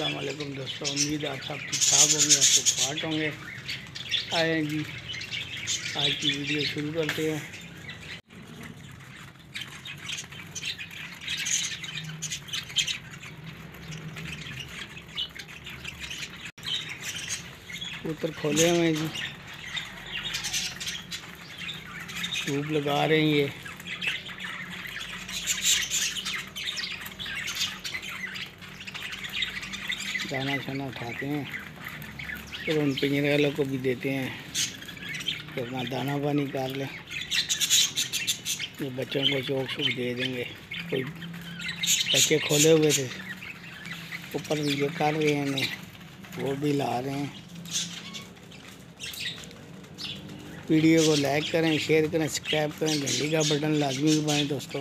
अस्सलाम वालेकुम दोस्तों, उम्मीद है आप सब ठीक ठाक होंगे, आप सब फाट होंगे। आए जी, आज की वीडियो शुरू करते हैं। कबूतर खोले हुए हैं जी, धूप लगा रहे हैं। ये दाना शाना उठाते हैं, फिर उन पिंजरे वालों को भी देते हैं कि अपना दाना पानी कर लें। ये बच्चों को चौक सूख दे देंगे। कोई बच्चे खोले हुए थे, ऊपर वीडियो कर रहे हैं इन्हें, वो भी ला रहे हैं। वीडियो को लाइक करें, शेयर करें, सब्सक्राइब करें, घंटी का बटन लाजमी दबाएं दोस्तों।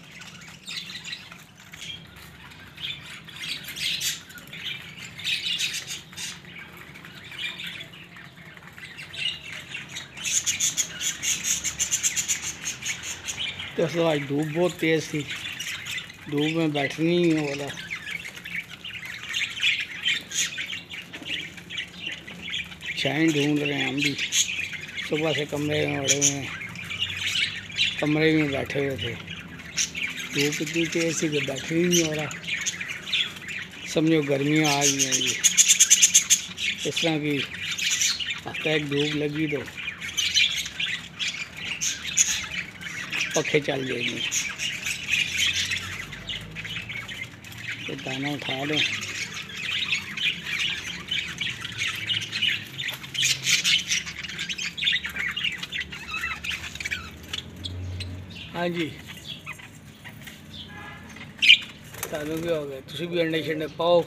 दोस्तों आज धूप बहुत तेज़ थी, धूप में बैठने ही नहीं वाला। छाइन ढूंढ रहे हैं हम भी, सुबह से कमरे में पड़े हुए हैं, कमरे में बैठे हुए थे। धूप इतनी तेज़ थी कि बैठने ही नहीं हो रहा। समझो गर्मियाँ आ गई हैं जी। इस तरह की हफ्ता एक धूप लगी तो पखे चल जाएंगे। तो दाना उठा लें। हाँ जी, सानू भी हो गए, तुसी भी अंडे शंडे पाओ।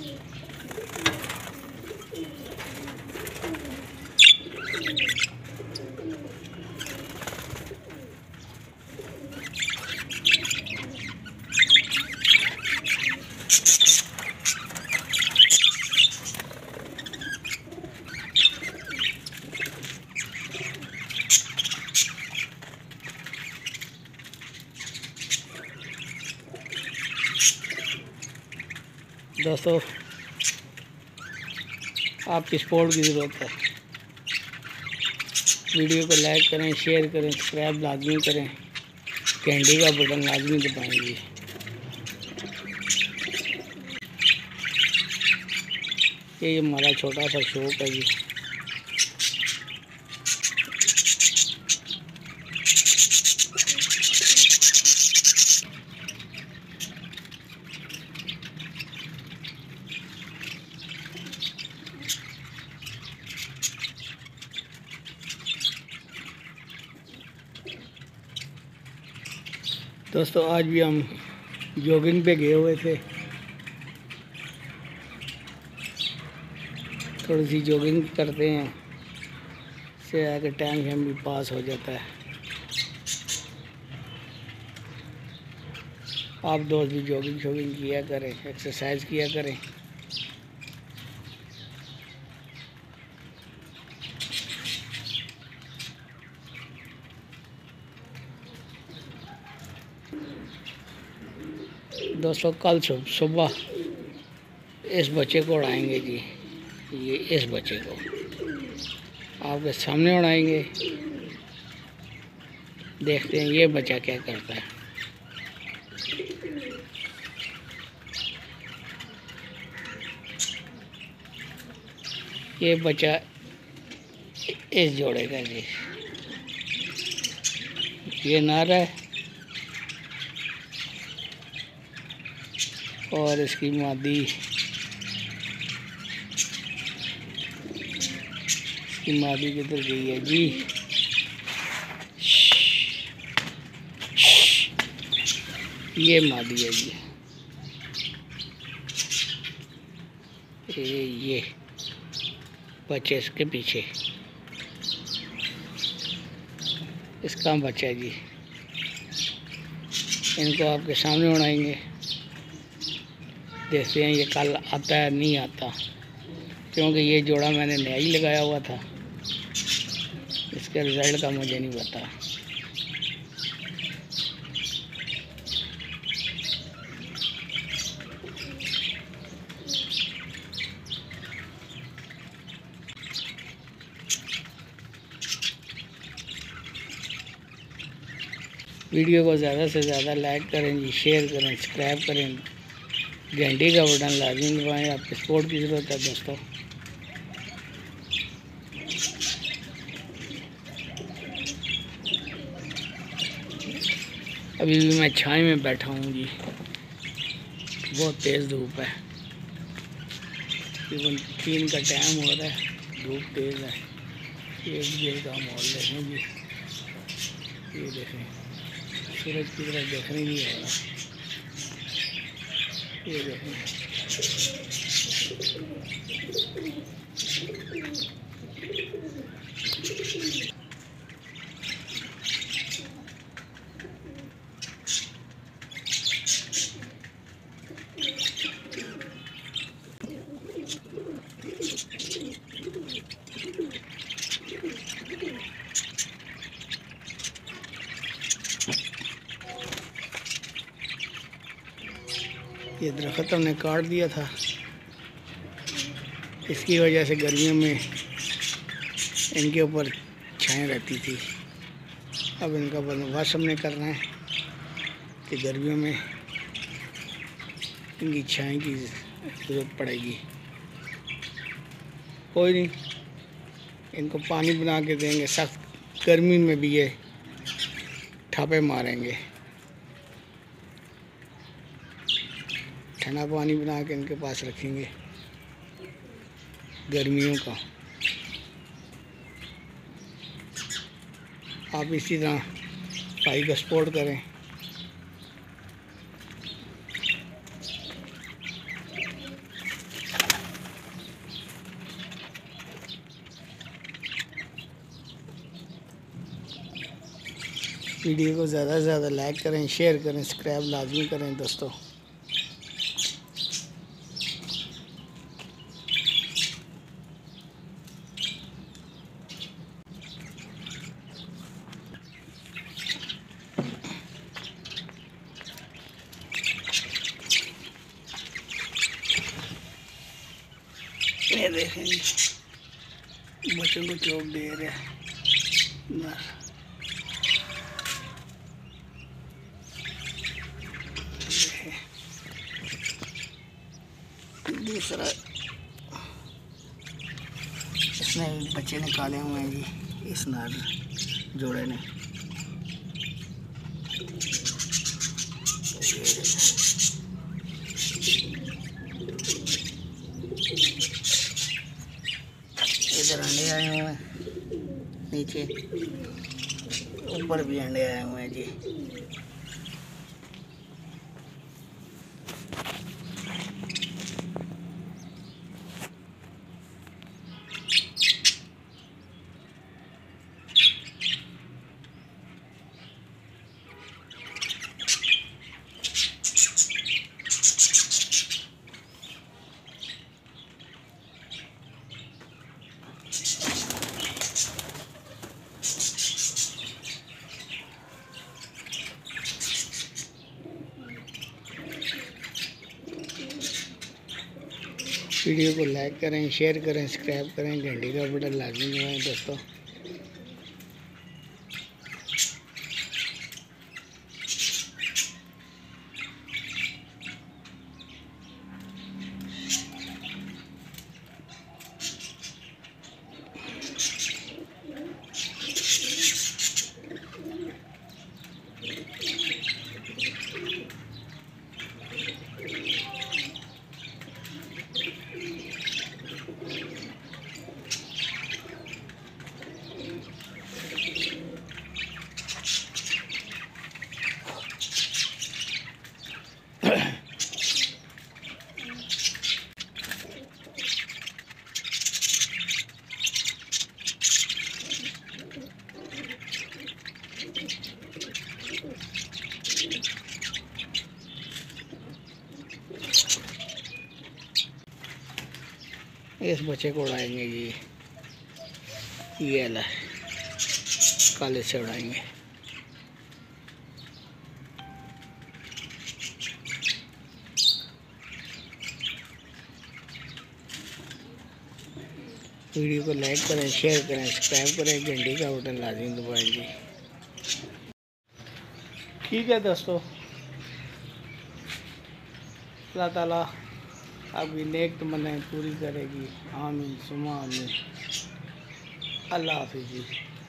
दोस्तों आपकी सपोर्ट की ज़रूरत है। वीडियो को लाइक करें, शेयर करें, सब्सक्राइब लाजमी करें, घंटी का बटन लाजमी दबाएंगे। ये हमारा छोटा सा शौक है जी। दोस्तों आज भी हम जॉगिंग पे गए हुए थे, थोड़ी सी जॉगिंग करते हैं, इससे आगे टाइम हम भी पास हो जाता है। आप दोस्त भी जॉगिंग शॉगिंग किया करें, एक्सरसाइज किया करें। दोस्तों कल सुबह इस बच्चे को उड़ाएंगे जी, ये इस बच्चे को आपके सामने उड़ाएंगे। देखते हैं ये बच्चा क्या करता है। ये बच्चा इस जोड़े का जी, ये नर है और इसकी मादी, इसकी मादी किधर गई है जी? ये मादी है जी। ये बच्चे इसके पीछे, इसका बच्चा है जी। इनको आपके सामने उड़ाएंगे, देखते हैं ये कल आता है नहीं आता, क्योंकि ये जोड़ा मैंने नया ही लगाया हुआ था। इसके रिज़ल्ट का मुझे नहीं पता। वीडियो को ज़्यादा से ज़्यादा लाइक करें जी, शेयर करें, सब्सक्राइब करें, घंटी का बटन लाजमी दबाएं। आपकी सपोर्ट की ज़रूरत है दोस्तों। अभी भी मैं छाई में बैठा हूँ जी, बहुत तेज़ धूप है। तकरीबन 3 का टाइम हो रहा है, धूप तेज़ है। ये बजे का माहौल देखें जी, ये देखें सूरज की तरफ देखने नहीं हो रहा। ये देखें ये दरख्त हमने काट दिया था, इसकी वजह से गर्मियों में इनके ऊपर छाएं रहती थी। अब इनका बंदोबस्त हमने करना है कि गर्मियों में इनकी छाएं की ज़रूरत पड़ेगी। कोई नहीं, इनको पानी बना के देंगे, सख्त गर्मी में भी ये ठापे मारेंगे। ठंडा पानी बना के इनके पास रखेंगे गर्मियों का। आप इसी तरह भाई का सपोर्ट करें। वीडियो को ज़्यादा से ज़्यादा लाइक करें, शेयर करें, सब्सक्राइब लाजमी करें दोस्तों। ये देखें बच्चों को चोट दे रहे हैं। दूसरा इसने बच्चे निकाले हुए हैं जी, इस नार जोड़े ने। इधर अंडे आए हुए हैं, नीचे ऊपर भी अंडे आए हुए हैं जी। वीडियो को लाइक करें, शेयर करें, सब्सक्राइब करें, घंटी का बटन लाजमी दबाएं दोस्तों। इस बच्चे को उड़ाएंगे जी, ये ला काले से उड़ाएंगे। वीडियो को लाइक करें, शेयर करें, सब्सक्राइब करें, घंटी का बटन लाजमी दबाएं जी। ठीक है दोस्तों, अल्लाह ताला आपकी नेक तमन्नाएं पूरी करेगी। आमीन सुमा आमीन। अल्लाह हाफिज़ जी।